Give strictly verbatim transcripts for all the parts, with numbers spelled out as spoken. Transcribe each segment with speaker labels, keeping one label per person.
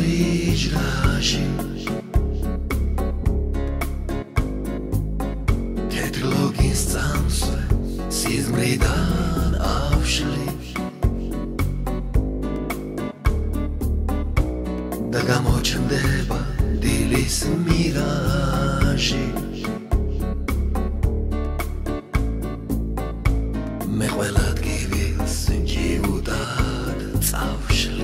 Speaker 1: იჯრაში თეთრ ლოგინს წამსვე სიზმრიდან ავშლი და გამოჩნდება დილის მირაჟი მე ყველა ადგილს ჯიუტად წავშლი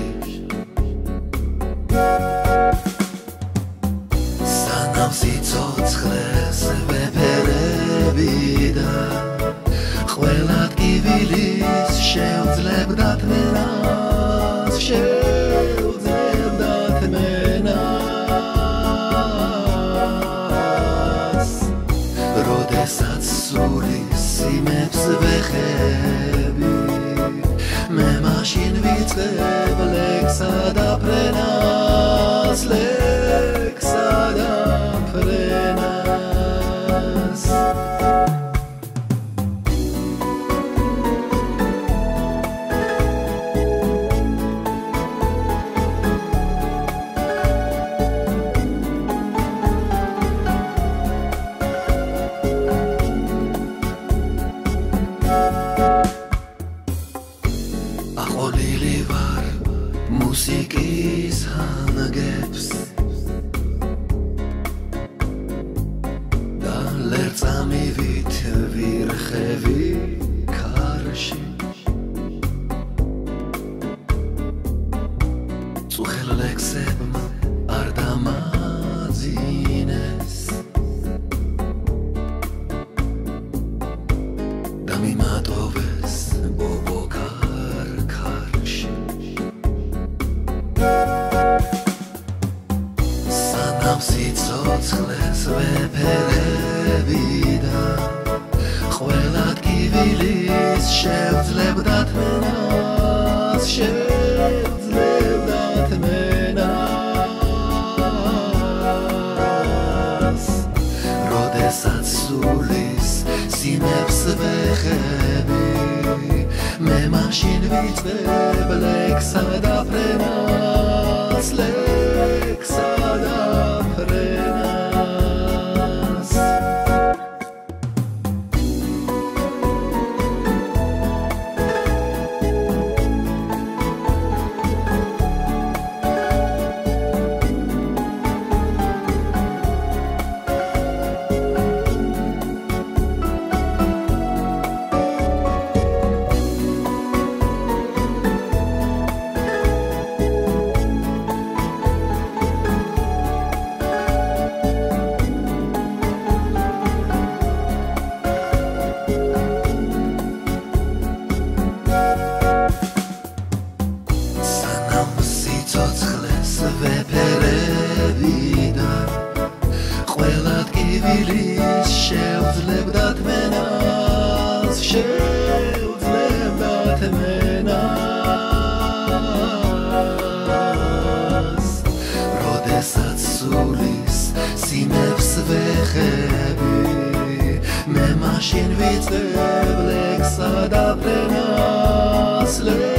Speaker 1: სანამ სიცოცხლეს ვეფერები და ყველა ადგილის შევძლებდა თმენას შევძლებდა თმენას როდესაც სულის სიმებს ვეხები მე მაშინ ვიწყებ ლექსა და ფრენას ლექსა და ფრენას აყოლილი ვარ მუსიკის ჰანგებს და ლერწამივით ვირხევი ქარში წუხელ ლექსებმა არ დამაძინეს და მიმატოვეს ბობოკარ ქარში სანამ სიცოცხლეს ვეფერები და ყველა ადგილის შევძლებდა თმენას შევძლებდა თმენას როდესაც სულის სიმებს ვეხები მე მაშინ ვიწყებ ლექსა და ფრენას ლექსა და ფრენას სიცოცხლეს ვეფერები და ყველა ადგილის შევძლებდა თმენას შევძლებდა თმენას როდესაც სულის სიმებს ვეხები მე მაშინ ვიწყებ ლექსა და ფრენას